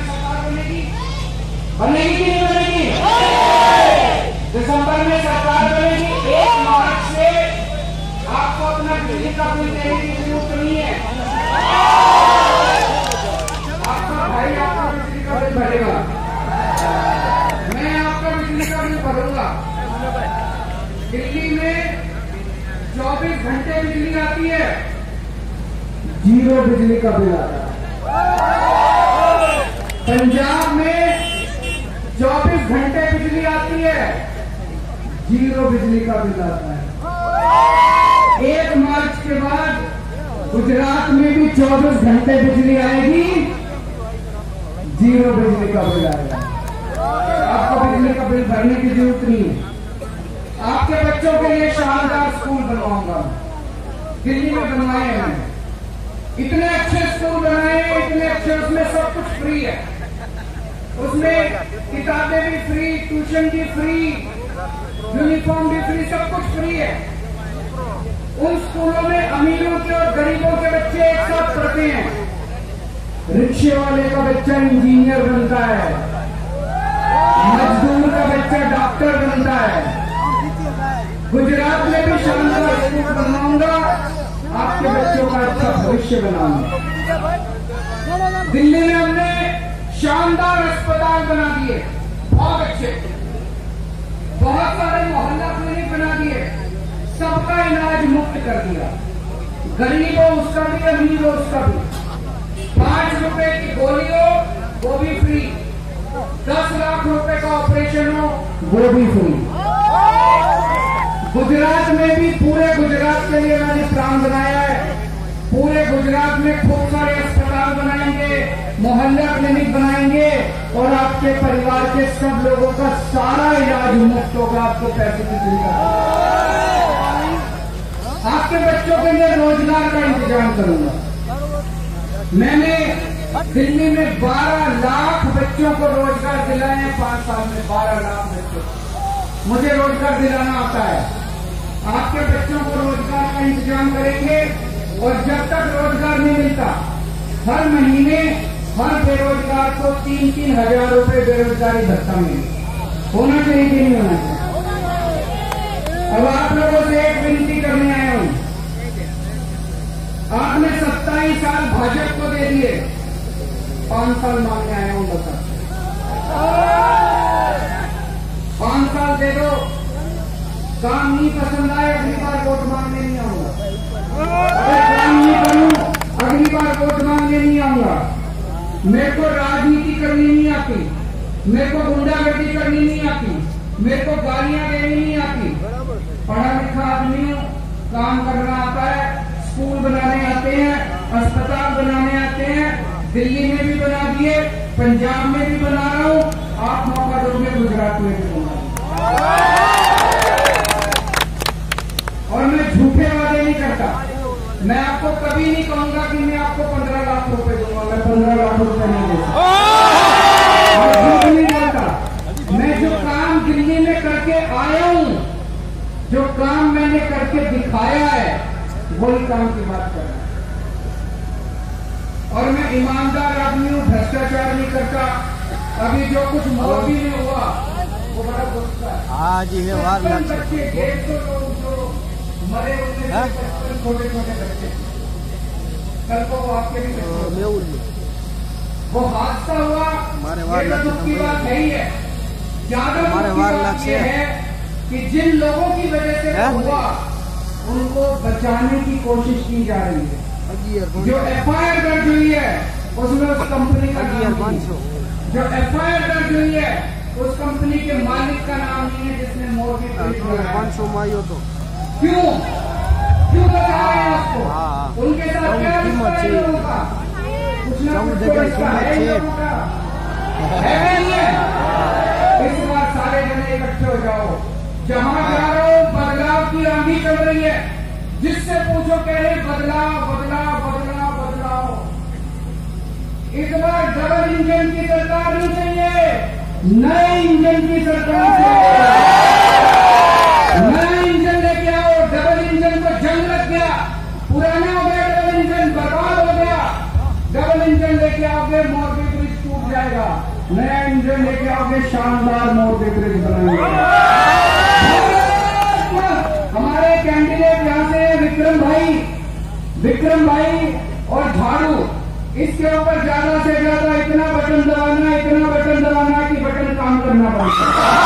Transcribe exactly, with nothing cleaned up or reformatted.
सरकार बनेगी, बनेगी कि नहीं बनेगी? दिसंबर में सरकार बनेगी। एक मार्च से आपको अपना बिजली का बिल देने की जरूरत नहीं है। आपका भाई आपका बिजली का बिल भरेगा, मैं आपका बिजली का बिल भरूंगा। दिल्ली में चौबीस घंटे बिजली आती है, जीरो बिजली का बिल आता है। पंजाब में चौबीस घंटे बिजली आती है, जीरो बिजली का बिल आता है। एक मार्च के बाद गुजरात में भी चौबीस घंटे बिजली आएगी, जीरो बिजली का बिल आएगा। आपको बिजली का बिल भरने की जरूरत नहीं है। आपके बच्चों के लिए शानदार स्कूल बनवाऊंगा, दिल्ली में बनवाए हैं, इतने अच्छे स्कूल बनाए, इतने अच्छे, उसमें सब कुछ फ्री है। उसमें किताबें भी फ्री, ट्यूशन भी फ्री, यूनिफॉर्म भी फ्री, सब कुछ फ्री है। उन स्कूलों में अमीरों के और गरीबों के बच्चे एक साथ पढ़ते हैं। रिक्शे वाले का बच्चा इंजीनियर बनता है, मजदूर का बच्चा डॉक्टर बनता है। गुजरात में भी शानदार स्कूल बनवाऊंगा, आपके बच्चों का अच्छा भविष्य बनाऊंगा। दिल्ली में हमने शानदार अस्पताल बना दिए, बहुत अच्छे, बहुत सारे मोहल्ला क्लिनिक बना दिए, सबका इलाज मुफ्त कर दिया। गरीब हो उसका भी, अमीर हो उसका भी। पांच रुपए की गोली हो वो भी फ्री, दस लाख रुपए का ऑपरेशन हो वो भी फ्री। गुजरात में भी, पूरे गुजरात के लिए मैंने प्लान बनाया है। पूरे गुजरात में खूब सारे अस्पताल बनाएंगे, मोहल्ला क्लिनिक बनाएंगे और आपके परिवार के सब लोगों का सारा इलाज मुफ्त होगा, आपको पैसे की चिंता नहीं। आपके बच्चों के लिए रोजगार का इंतजाम करूंगा। मैंने दिल्ली में बारह लाख बच्चों को रोजगार दिलाए हैं, पांच साल में बारह लाख बच्चों मुझे रोजगार दिलाना आता है। आपके बच्चों को रोजगार का इंतजाम करेंगे और जब तक रोजगार नहीं मिलता, हर महीने हर बेरोजगार को तीन तीन हजार रुपए बेरोजगारी भत्ता मिले। होना चाहिए कि नहीं होना चाहिए? अब आप लोगों से एक विनती करने आया हूं। आपने सत्ताईस साल भाजपा को दे दिए, पांच साल मांगने आया हूं, बता पांच साल दे दो। काम नहीं पसंद आए, अगली बार वोट मांगने नहीं आऊंगा। अगर काम नहीं करूं, अगली बार वोट मांगने नहीं आऊंगा। मेरे को राजनीति करनी नहीं आती, मेरे को गुंडागर्दी करनी नहीं आती, मेरे को गालियां देनी नहीं आती। पढ़ा लिखा आदमी हूं, काम करना आता है, स्कूल बनाने आते हैं, अस्पताल बनाने आते हैं। दिल्ली में भी बना दिए, पंजाब में भी बना रहा हूं, आप मौका दोगे गुजरात में भी बना। और मैं झूठे वादे नहीं करता। मैं आपको कभी नहीं कहूंगा कि मैं आपको पंद्रह लाख रुपए दूंगा, मैं पंद्रह लाख रुपए नहीं दूंगा। मैं झूठ नहीं बोलता। मैं जो काम दिल्ली में करके आया हूं, जो काम मैंने करके दिखाया है, वही काम की बात कर रहा हूं। और मैं ईमानदार आदमी हूं, भ्रष्टाचार नहीं करता। अभी जो कुछ मोदी में हुआ वो बड़ा गुस्सा है। हाँ जी, है वार बच्चे डेढ़ सौ लोग जो मरे उनमें छोटे छोटे बच्चे, कल को वो आपके भी वो हादसा हुआ। हमारे दुख की बात नहीं है, ज्यादा दुख की बात यह है कि जिन लोगों की वजह से हुआ उनको बचाने की कोशिश की जा रही है। जो एफ आई आर दर्ज हुई है उसमें उस कंपनी का नाम, जो एफ आई आर दर्ज हुई है उस कंपनी के मालिक का नाम नहीं है जिसने मोदी पाँच सौ माई हो। तो क्यों क्यों बचा रहे हैं उसको? उनके साथ क्या रिश्ता है लोगों का? कुछ ना कुछ तो रिश्ता है लोगों का, है नहीं है? इस बार सारे जने इकट्ठे हो जाओ। जहां जा रहे हो बदलाव की आंधी चल रही है, जिससे पूछो कह रहे बदलाव बदलाव बदलाव बदलाव। इस बार डबल इंजन की सरकार नहीं चाहिए, नए इंजन की सरकार चाहिए। नया इंजन लेके आओ। डबल इंजन को जंग लग गया, पुराना हो गया डबल इंजन, बर्बाद हो गया। डबल इंजन लेके आओगे, मोरबी ब्रिज टूट जाएगा। नया इंजन लेके आओगे, शानदार मोर्चे ब्रिज बनाएंगे। हमारे कैंडिडेट यहाँ से विक्रम भाई, विक्रम भाई और झाड़ू, इसके ऊपर ज्यादा से ज्यादा इतना बटन दबाना, इतना बटन दबाना कि बटन काम करना पड़ता है।